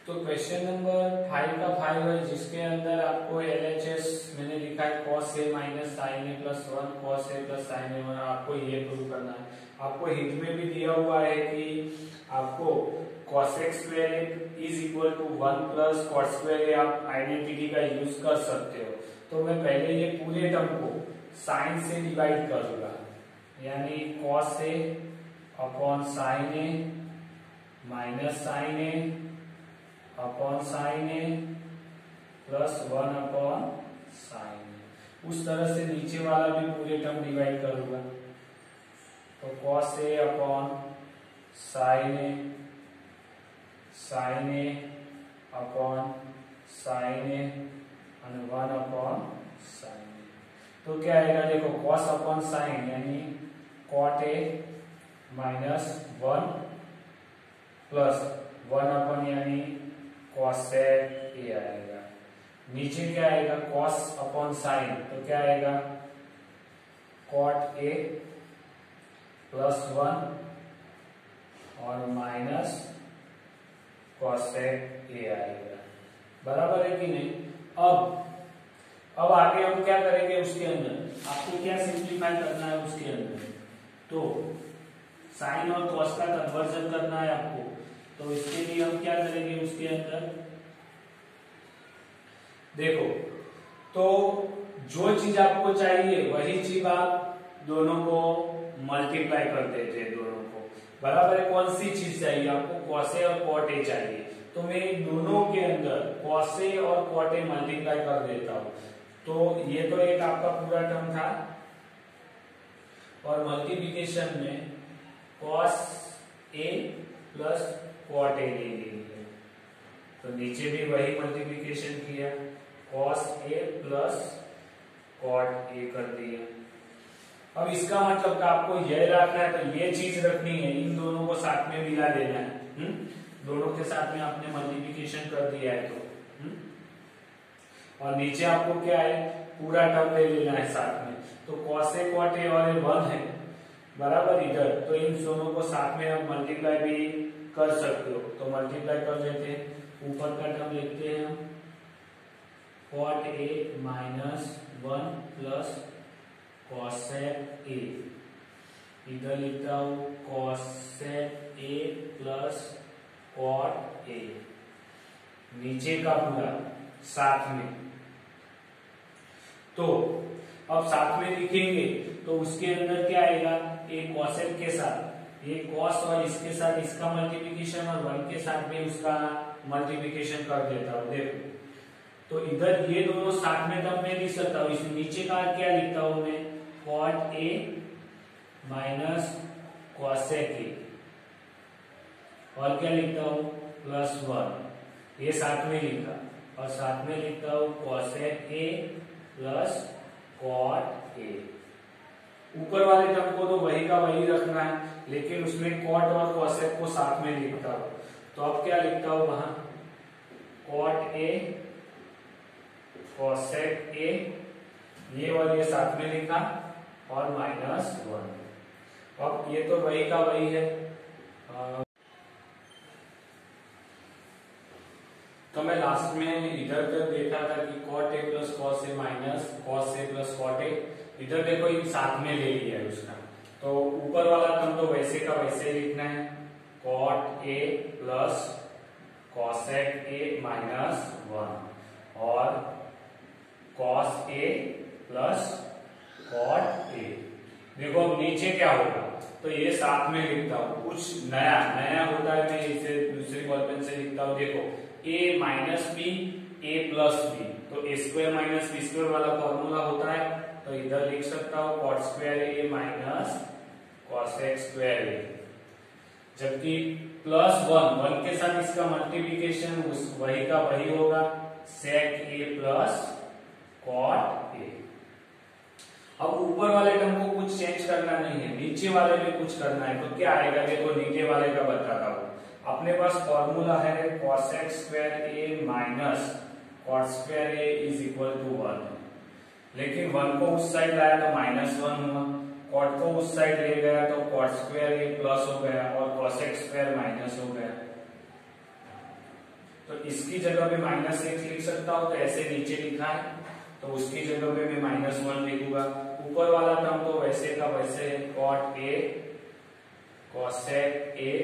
तो question number 5 का 5 है, जिसके अंदर आपको LHS मैंने लिखा है cos a minus sin a plus 1 cos a plus sin a 1, आपको ये प्रूव करना है। आपको हिंट में भी दिया हुआ है कि आपको cos x square is equal to 1 plus cot square a आप आइडेंटिटी का यूज कर सकते हो। तो मैं पहले ये पूरे टर्म को sin से डिवाइड करूंगा, यानी cos a upon sin a minus sin a upon sin a plus 1 upon sin a। उस तरह से नीचे वाला भी पूरे टर्म डिवाइड करूंगा, तो cos a upon sin a upon sin a और 1 अपॉन sin a। तो क्या आएगा, देखो cos अपॉन sin यानी cot a minus 1 plus 1 upon यानी cosec a आएगा। नीचे क्या आएगा, cos अपॉन sin, तो क्या आएगा cot a प्लस 1 और माइनस cosec a आएगा। बराबर है कि नहीं। अब आगे हम क्या करेंगे, उसके अंदर आपको क्या सिंप्लीफाई करना है उसके अंदर, तो साइन और cos का कन्वर्जन करना है आपको। तो इसके लिए हम क्या करेंगे उसके अंदर, देखो तो जो चीज आपको चाहिए वही चीज आप दोनों को मल्टीप्लाई कर देते हैं, दोनों को बराबर है। कौन सी चीज चाहिए आपको, cos a और cot a चाहिए, तो मैं दोनों के अंदर cos a और cot a मल्टीप्लाई कर देता हूं। तो ये तो एक आपका पूरा टर्म था, और मल्टीप्लिकेशन में cos a plus cot a ले लेंगे, तो नीचे भी वही मल्टीप्लिकेशन किया, cos a plus cot a कर दिया। अब इसका मतलब का आपको यह रखना है, तो ये चीज रखनी है, इन दोनों को साथ में मिला देना है। दोनों के साथ में आपने मल्टीप्लिकेशन कर दिया है, और नीचे आपको क्या है, पूरा टर्म ले लेना है साथ में। तो cos a cot a और 1 है बराबर इधर, तो इन दोनों को साथ में आप मल्टीप्लाई भी कर सकते हो। तो मल्टीप्लाई कर लेते हैं, ऊपर का टर्म लिखते हैं हम cot a minus 1 plus cosec a, इधर लिखता हूं cosec a plus cot a, नीचे का पूरा साथ में। तो अब साथ में लिखेंगे तो उसके अंदर क्या आएगा, एक cosec के साथ ये cos और इसके साथ इसका मल्टीप्लिकेशन और 1 के साथ में उसका मल्टीप्लिकेशन कर देता हूं। देखो तो इधर ये दोनों साथ में तब मैं लिख सकता हूँ, इस नीचे का क्या लिखता हूं मैं, cot a minus cosec a, और क्या लिखता हूं प्लस 1, ये साथ में लिखा, और साथ में लिखता हूं cosec a plus cot a। ऊपर वाले टर्म को तो वही का वही रखना है, लेकिन उसमें cot और cosec को साथ में लिखता हूं। तो अब क्या लिखता हूं वहां, cot a cosec a, ये और ये साथ में लिखा, और माइनस 1। अब ये तो वही का वही है, तो मैं लास्ट में इधर तक देखा था कि cot a plus cos a minus cos a plus cot a, इधर देखो इन साथ में ले लिया है उसका। तो ऊपर वाला टर्म तो वैसे का वैसे लिखना है, cot a plus cosec a minus 1 और cos a plus cot a। देखो अब नीचे क्या होगा, तो ये साथ में लिखता हूं, कुछ नया नया होता है, मैं इसे दूसरी बॉल पेन से लिखता हूं। देखो a minus B a plus B, तो a square minus B square वाला फॉर्मूला होता है, तो इधर लिख सकता हूं cot square a minus cosec square a, जबकि प्लस 1 के साथ इसका मल्टीप्लिकेशन वही का वही होगा, sec a plus cot a। अब ऊपर वाले टर्म को कुछ चेंज करना नहीं है, नीचे वाले में कुछ करना है। तो क्या आएगा, देखो नीचे वाले का बताता हूं। अपने पास फॉर्मूला है cosec square a minus cot square a is equal to 1, लेकिन 1 को उस साइड लाया तो माइनस 1 हुआ, cot को उस साइड ले गया तो cot स्क्वायर a प्लस हो गया और cosec स्क्वायर माइनस हो गया। तो तो इसकी जगह पे -1 लिख सकता हूं, तो ऐसे नीचे लिखा है तो उसकी जगह पे मैं -1 लिखूंगा। ऊपर वाला टर्म तो वैसे का वैसे है, cot A cosec A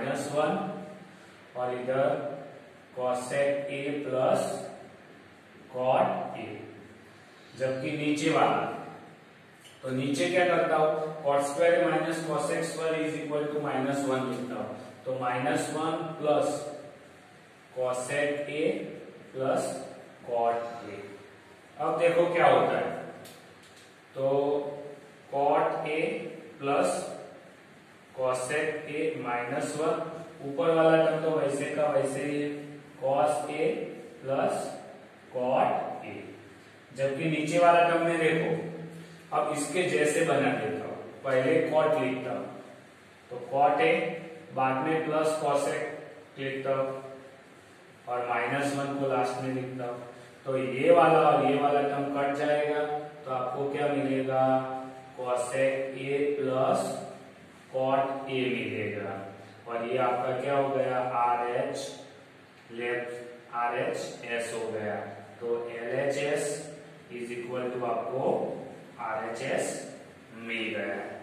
-1 और इधर cosec A plus cot A। जबकि नीचे वाला, तो नीचे क्या करता हूं, cot square minus cosec square is equal to -1 लिखता हूं, तो -1 plus cosec A plus cot A। अब देखो क्या होता है, तो cot A plus cosec A -1, ऊपर वाला टर्म तो वैसे का वैसे ही है, cos A plus cot A। जबकि नीचे वाला टर्म में देखो, अब इसके जैसे बना देता हूं, पहले cot लिखता हूं, तो cot A, बाद में प्लस cosec लिखता हूं और -1 को लास्ट में लिखता हूं, तो ये वाला और ये वाला टर्म कट जाएगा, तो आपको क्या मिलेगा, cosec A plus cot A मिलेगा, और ये आपका क्या हो गया, RH लेफ्ट RHS हो गया, तो LHS इज इक्वल टू आपको RHS मिल गया है।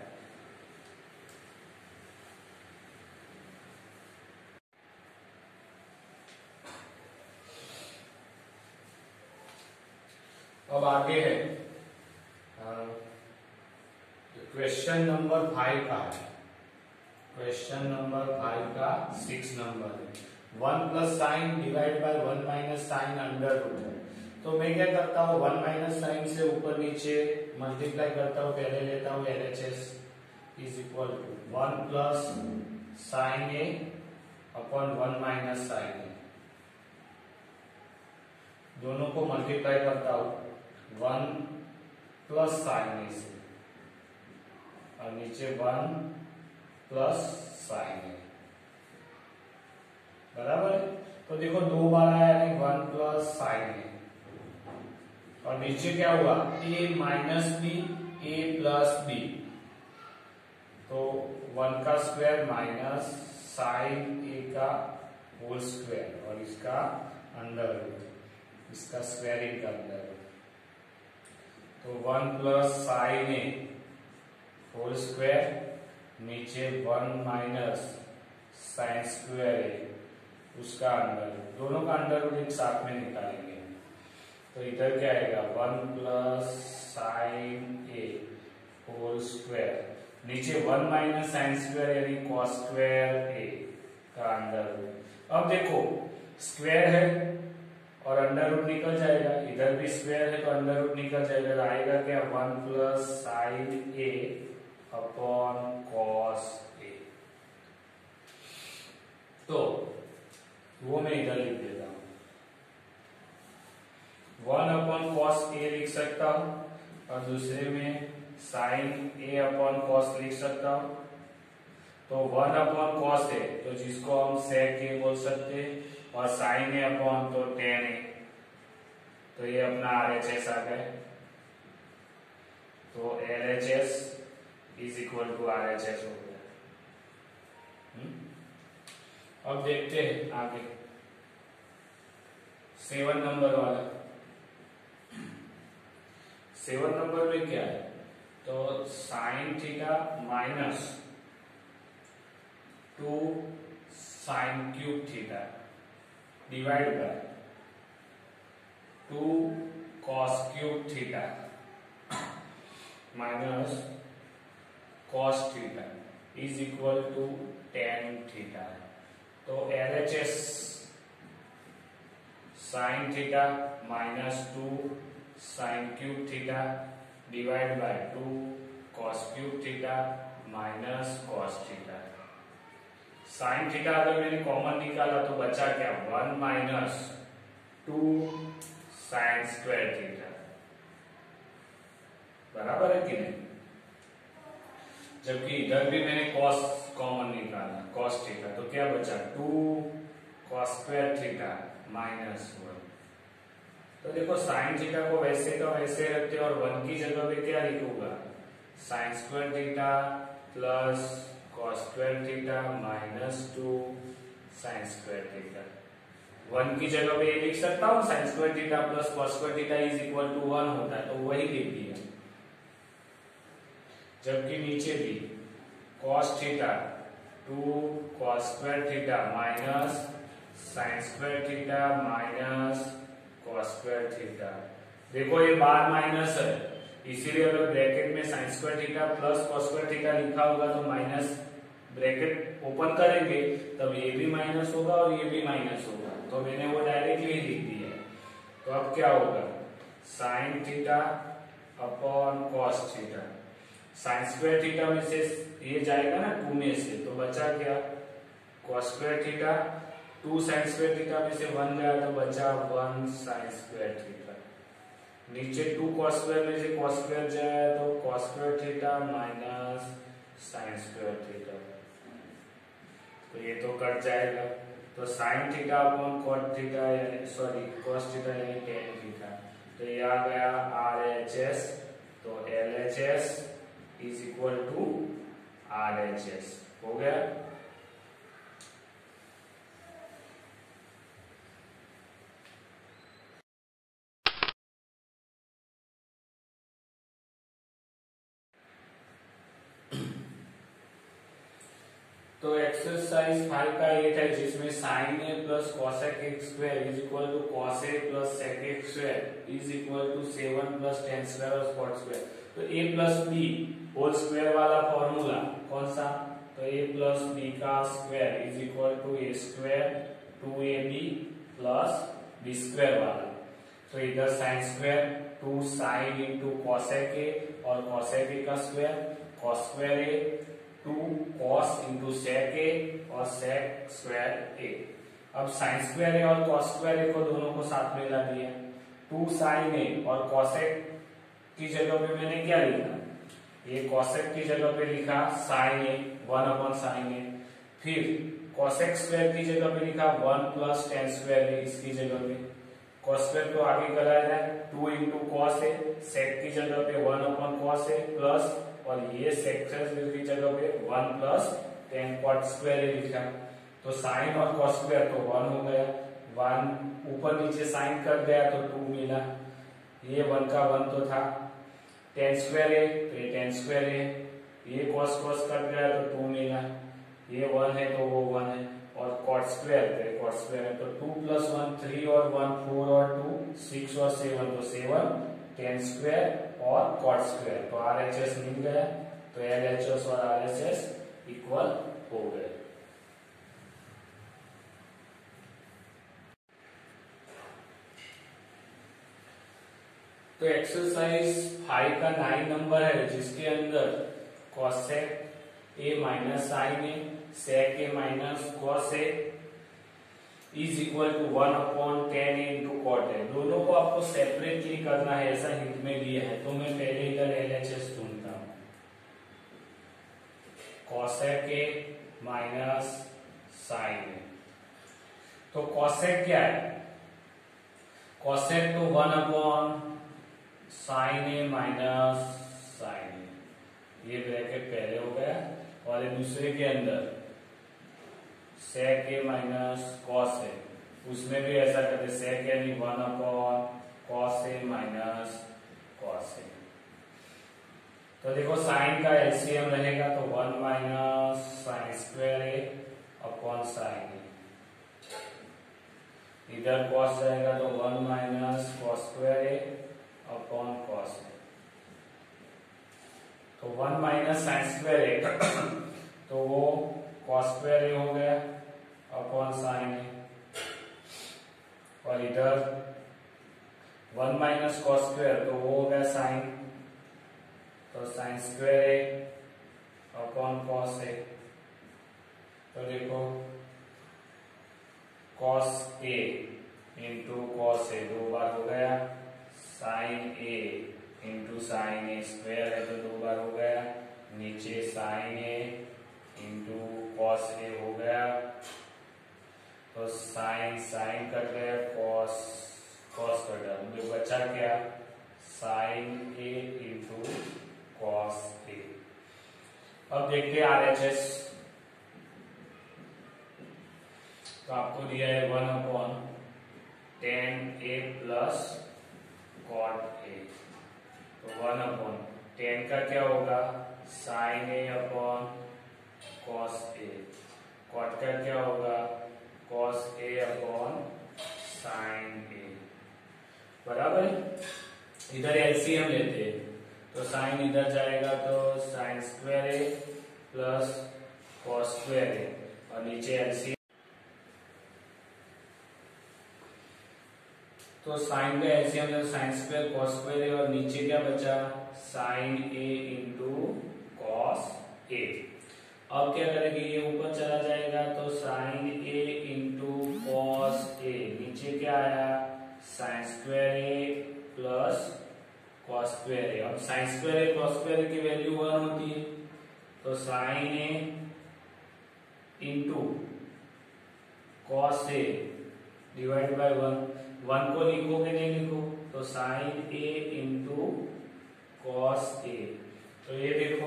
अब आगे है क्वेश्चन नंबर 5 का है, क्वेश्चन नंबर 5 का 6 नंबर है, 1 plus sine divide by 1 minus sine under root है। तो मैं क्या करता हूँ, 1 माइनस साइन से ऊपर नीचे मल्टीप्लाई करता हूँ, पहले लेता हूँ LHS is equal to 1 plus sine A upon 1 minus sine A, दोनों को मल्टीप्लाई करता हूँ 1 प्लस साइन ए से, और नीचे 1 प्लस साइन ए, बराबर है। तो देखो 2 बार आया, यानी 1 प्लस साइन ए, और नीचे क्या हुआ, a minus B a plus B, तो 1 का स्क्वायर माइनस साइन a का होल स्क्वायर और इसका अंडर रूट, इसका स्क्वायरिंग का अंडर रूट, तो 1 plus sine a whole square, नीचे 1 माइनस साइन स्क्वायर a उसका अंडर रूट, दोनों का अंडर रूट एक साथ में निकालेंगे, तो इधर क्या आएगा, 1 plus sine A whole square, नीचे 1 माइनस साइन स्क्वायर यानी कॉस स्क्वायर ए का अंडर रूट। अब देखो स्क्वायर है और अंडर रूट निकल जाएगा, इधर भी स्क्वायर है तो अंडर रूट निकल जाएगा, तो आएगा क्या, 1 प्लस साइन ए अपॉन कॉस ए, तो वो मैं इधर लिख देता हूं, 1 अपॉन कॉस ए लिख सकता हूं, और दूसरे में साइन ए अपॉन कॉस लिख सकता हूं, तो 1 अपॉन कॉस ए, तो जिसको हम सेक ए बोल सकते हैं, और साइन ए अपॉन तो टेन ए, तो ये अपना RHS आ गया, तो LHS is equal to RHS हो गया। अब देखते हैं आगे 7 नंबर वाला, 7 नंबर में क्या है, तो sine theta minus 2 sine cube theta divide by 2 cos cube theta minus cos theta is equal to tan theta, तो LHS sine theta minus 2 sine cube theta divide by 2 cos cube theta minus cos theta. Sine theta अगर मैंने common निकाला तो बचा क्या, 1 minus 2 sine square theta, बराबर है कि नहीं। जबकि इधर भी मैंने कॉस कॉमन निकाला, कॉस थीटा, तो क्या बचा 2 कॉस स्क्वायर थीटा माइनस 1। तो देखो साइन थीटा को वैसे का वैसे रखते और 1 की जगह पे क्या लिखूंगा, sine square theta plus cos square theta minus 2 sine square theta. 1 की जगह पे ये लिख सकता हूँ sin square theta plus cos square theta is equal to 1 होता है, तो वही लिख दिया। जबकि नीचे भी cos theta 2 cos square theta minus sin square theta minus cos square theta. देखो ये बार माइनस है, इसीलिए अगर ब्रैकेट में sin square theta plus cos square theta लिखा होगा तो माइनस ब्रैकेट ओपन करेंगे तब ये भी माइनस होगा और ये भी माइनस होगा, तो मैंने वो डायरेक्टली ही लिख दिया। तो अब क्या होगा, sin theta upon cos theta. sin square theta में से ये जाएगा ना 2 में से, तो बचा क्या, cos square theta. 2 sin square theta में से 1 गया तो बचा 1 sin स्क्वायर थीटा। नीचे 2 cos स्क्वायर में से cos स्क्वायर जाए तो cos square theta minus sin square theta, तो ये तो कट जाएगा। तो sin theta upon cot theta sorry cos theta यानी tan थीटा, तो ये आ गया RHS। तो LHS is equal to RHS हो गया। तो एक्सरसाइज 5 का ये था जिसमें sin a plus cosec x square is equal to cos a plus sec x square is equal to 7 plus tan square और cot स्क्वायर। तो a plus b whole square वाला फॉर्मूला कौन सा, तो a प्लस b का square is equal to a square 2ab plus b square वाला। तो इधर sin square 2 sin into cosec a और cosec a का square cos square a 2 cos into sec a और sec स्क्वायर a। अब sin square a और cos square a को दोनों को साथ में ला दिया। 2 sin a और cosec की जगह पे मैंने क्या लिखा, ये cosec की जगह पे लिखा sin a 1 upon sin a, फिर cosec स्क्वायर की जगह पे लिखा 1 प्लस tan स्क्वायर a, इसकी जगह पे cos स्क्वायर को आगे कराया जाए 2 इंटू cos a, sec की जगह पे 1 अपॉन cos a प्लस और ये sec की जगह पे 1 plus tan cot square a लिखा। तो sin और cos स्क्वायर तो 1 हो गया, 1 ऊपर नीचे sin कट गया तो 2 मिला, ये 1 का 1 तो था। tan स्क्वायर a तो ये tan स्क्वायर a, ये cos cos कट गया तो 2 मिला, ये 1 है तो वो 1 है, और cot स्क्वायर तो ये cot स्क्वायर है। तो 2 प्लस 1 3 और 1 4 और 2 6 और 7 तो 7 tan स्क्वायर और cot स्क्वायर, तो RHS मिल गया। तो LHS और RHS इक्वल हो गए। तो एक्सरसाइज 5 का 9 नंबर है जिसके अंदर cosec a minus sin a sec a minus cos a is equal to 1 upon tan a into cot a। दोनों को आपको सेपरेटली करना है, ऐसा हिंट में दिया है। तो मैं पहले इधर LHS ढूंढता हूं, cosec a minus sin a। तो cosec क्या है, cosec तो 1 upon sin a minus sin a, ये ब्रैकेट पहले हो गया, और ये दूसरे के अंदर sec a minus cos a, उसमें भी ऐसा करते sec यानी 1 upon cos a minus cos a। तो देखो sin का एलसीएम रहेगा तो 1 minus sin square a upon sin a, इधर cos जाएगा तो 1 minus cos square a upon cos a। तो 1 माइनस sin स्क्वायर a तो वो cos स्क्वायर a हो गया अपॉन sin a, और इधर 1 माइनस cos स्क्वायर तो वो हो गया sin, तो sin square a upon cos a। तो देखो cos a into cos a 2 बार हो गया, sin a into sin a square है तो 2 बार हो गया, नीचे sin a into cos a हो गया, तो sin कट गया, cos कटा, मुझे बचा क्या, sin a into cos a। अब देखते हैं RHS। तो आपको दिया है 1/10a प्लस कॉट ए। तो 1/10 का क्या होगा, sine A upon cos a. Cot का क्या होगा, cos a upon sine a. बराबर है। इधर एलसीएम लेते हैं तो साइन इधर जाएगा तो sine square a plus cos square a और नीचे एलसीएम। तो साइन का एलसीएम है साइन स्क्वायर कॉस स्क्वायर है और नीचे क्या बचा, sine a into cos a. अब क्या करेंगे, ये ऊपर चला जाएगा तो sine a into cos a, नीचे क्या आया sine square a plus cos square a. अब sine square a cos square a की वैल्यू 1 होती है तो sine a into cos a divide by 1 को लिखो कि नहीं लिखो, तो साइन ए इंटू कॉस ए। तो ये देखो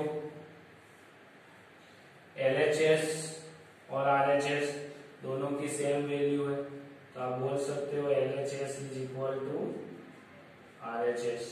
LHS और RHS दोनों की सेम वैल्यू है तो आप बोल सकते हो LHS is equal to RHS।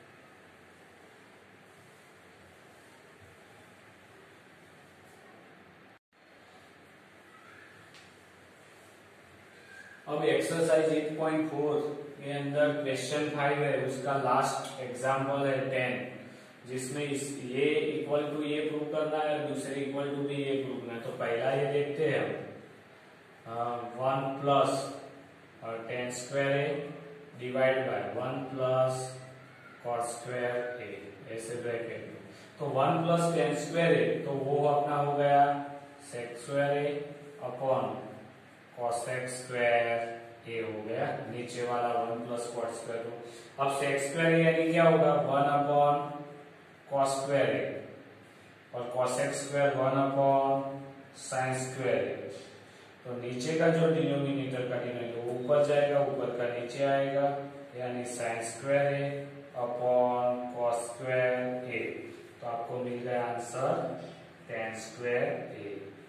अब एक्सरसाइज 8.4 के अंदर क्वेश्चन 5 है, उसका लास्ट एग्जाम्पल है 10, जिसमें ये इक्वल टू ये प्रूव करना है, दूसरे इक्वल टू भी ये प्रूव करना है। तो पहला ये देखते हैं हम 1 plus 10 square a divide by 1 plus cos square a, ऐसे ब्रैकेट में। तो 1 प्लस 10 स्क्वायर ए तो वो अपना हो गया sec square a upon cosec square a हो गया, नीचे वाला 1 प्लस कॉट स्क्वायर। अब सेक स्क्वायर यानी क्या होगा 1 अपॉन कॉस स्क्वायर ए और cosec square 1 upon sine square a. तो नीचे का जो डिनोमिनेटर का डिनोमिनेटर ऊपर जाएगा, ऊपर का नीचे आएगा, यानी sine square a upon cos square a. तो आपको मिल गया आंसर 10 स्क्वायर ए,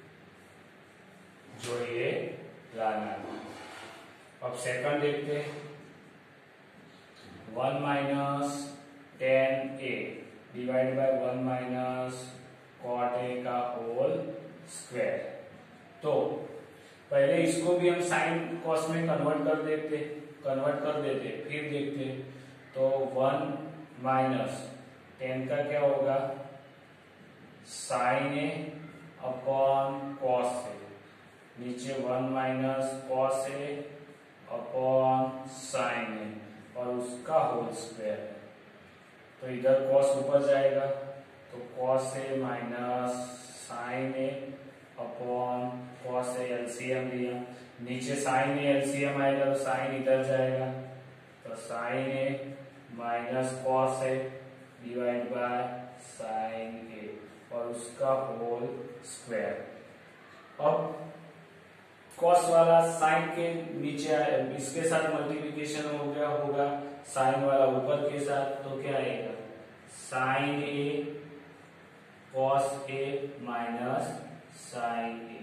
जो ये लाना। अब सेकंड देखते हैं 1 minus 10a divide by 1 minus cot a का होल स्क्वायर। तो पहले इसको भी हम साइन कॉस में कन्वर्ट कर देते, फिर देखते। तो 1 माइनस 10 का क्या होगा sine A upon cos a, नीचे 1 minus cos a upon sine a और उसका होल स्क्वायर। तो इधर कॉस ऊपर जाएगा तो cos a minus sine A upon cos a, LCM लिया, नीचे साइन ए एलसीएम आएगा तो साइन इधर जाएगा तो sine a minus cos a divide by sine a और उसका होल स्क्वायर। अब कॉस वाला साइन के नीचे इसके साथ मल्टीप्लिकेशन हो गया होगा, साइन वाला ऊपर के साथ, तो क्या आएगा sine a cos a minus sine a.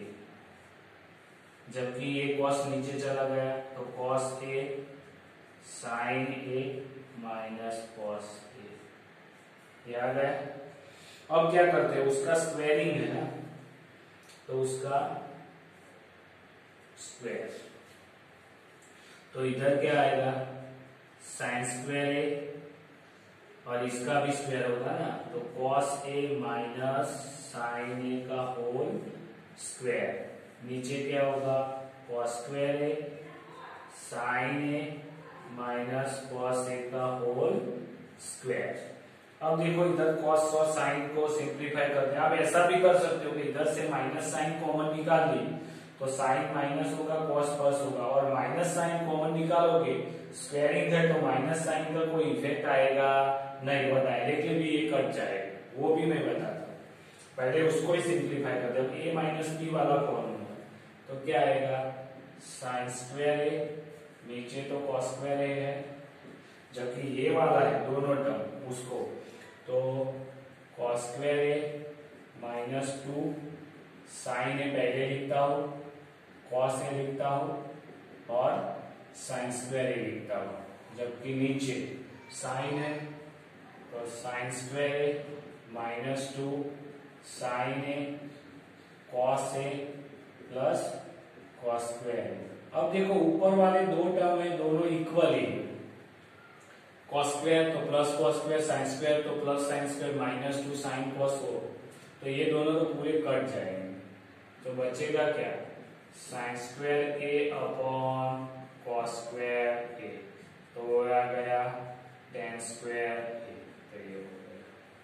जबकि ये कॉस नीचे चला गया तो cos a sine a minus cos a, ये आ गया। अब क्या करते हैं, उसका स्क्वायरिंग है ना, तो उसका स्क्वायर। तो इधर क्या आएगा साइन स्क्वायर ए और इसका भी स्क्वायर होगा ना, तो cos a minus sine a का होल स्क्वायर। नीचे क्या होगा cos square a sine a minus cos a का होल स्क्वायर। अब देखो इधर कॉस और साइन को सिंप्लीफाई करते हैं। आप ऐसा भी कर सकते हो कि इधर से माइनस साइन कॉमन निकाल ली तो साइन माइनस होगा कॉस प्लस होगा, और माइनस साइन कॉमन निकालोगे स्क्वायरिंग है तो माइनस साइन का कोई इफेक्ट आएगा नहीं, वो डायरेक्टली भी ये कट जाएगा, वो भी मैं बताता हूँ। पहले उसको ही सिंप्लीफाई करते हैं। ए माइनस बी वाला फॉर्मूला तो क्या आएगा साइन स्क्वायर ए, नीचे तो कॉस स्क्वायर ए है, जबकि ये वाला है दोनों टर्म उसको, तो cos square a minus 2 sine a पहले लिखता हूं कॉस ए लिखता हूं और साइन स्क्वायर ए लिखता हूं, जबकि नीचे साइन है तो sine square a -2 sine a cos a plus cos square a. अब देखो ऊपर वाले दो टर्म है दोनों इक्वल है, कॉस स्क्वायर तो plus cos square, sine square तो plus sine square, -2 sine cos हो, तो ये दोनों तो पूरे कट जाएंगे, तो बचेगा क्या, sine square a upon cos square a, तो आ गया tan स्क्वायर ए, तो ये हो गया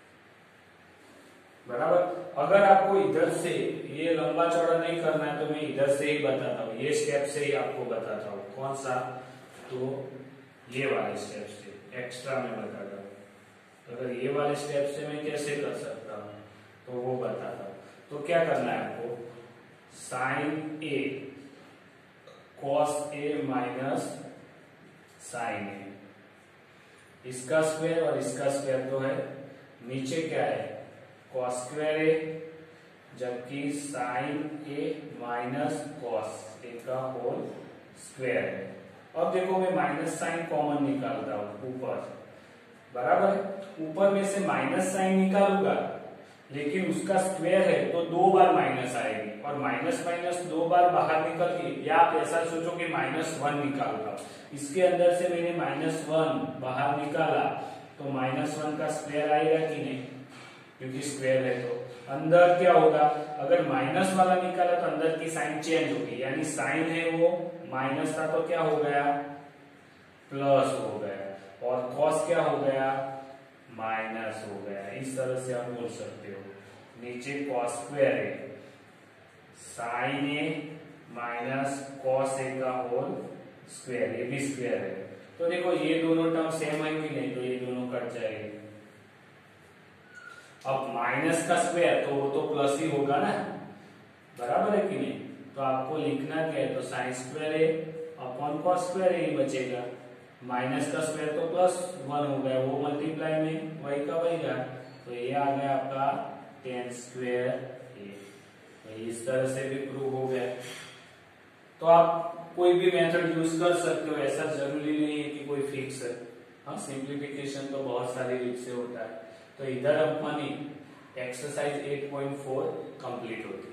बराबर। अगर आपको इधर से ये लंबा चौड़ा नहीं करना है तो मैं इधर से ही बताता हूँ, ये स्टेप से ही आपको बताता हूँ, कौन सा, तो ये वाले स्टेप से एक्स्ट्रा में बताता हूँ। अगर ये वाले स्टेप से मैं कैसे कर सकता हूँ तो वो बताता हूँ। तो क्या करना है आपको, sine a cos a minus sine a, इसका स्क्वायर और इसका स्क्वायर तो है, नीचे क्या है कॉस स्क्वायर ए, जबकि sine a minus cos a का होल स्क्वायर है। अब देखो मैं माइनस साइन कॉमन निकालता हूं ऊपर, बराबर है, ऊपर में से माइनस साइन निकालूंगा लेकिन उसका स्क्वायर है तो 2 बार माइनस आएगी, और माइनस माइनस 2 बार बाहर निकल के, या आप ऐसा सोचो कि -1 निकालूंगा, इसके अंदर से मैंने -1 बाहर निकाला तो -1 का स्क्वायर आएगा कि नहीं, क्योंकि स्क्वायर है तो अंदर क्या होगा, अगर माइनस वाला निकाला तो अंदर की साइन चेंज होगी, यानी साइन है वो माइनस था तो क्या हो गया प्लस हो गया, और कॉस क्या हो गया माइनस हो गया। इस तरह से आप बोल सकते हो, नीचे कॉस स्क्वायर है sine a minus cos a का होल स्क्वायर, ये भी स्क्वायर है, तो देखो ये दोनों टर्म सेम है कि नहीं, तो ये दोनों कट जाएंगे। अब माइनस का स्क्वायर तो वो तो प्लस ही होगा ना, बराबर है कि नहीं, तो आपको लिखना क्या है, तो sine square a upon cos square a ही बचेगा, माइनस का स्क्वायर तो +1 हो गया, वो मल्टीप्लाई में वही का वही गया, तो ये आ गया आपका tan स्क्वायर ए, तो इस तरह से भी प्रूव हो गया। तो आप कोई भी मेथड यूज कर सकते हो, ऐसा जरूरी नहीं है कि कोई फिक्स है, हाँ सिंप्लीफिकेशन तो बहुत सारी रीत से होता है। तो इधर अपनी एक्सरसाइज 8.4 कंप्लीट होती है।